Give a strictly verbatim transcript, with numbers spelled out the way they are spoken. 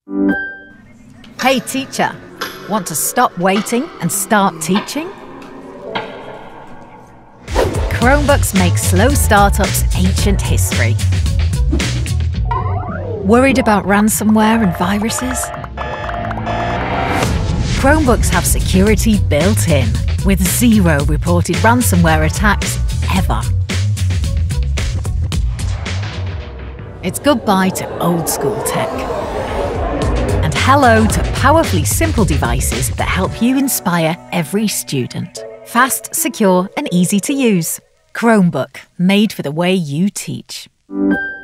Hey teacher, want to stop waiting and start teaching? Chromebooks make slow startups ancient history. Worried about ransomware and viruses? Chromebooks have security built in, with zero reported ransomware attacks ever. It's goodbye to old school tech. And hello to powerfully simple devices that help you inspire every student. Fast, secure, and easy to use. Chromebook, made for the way you teach.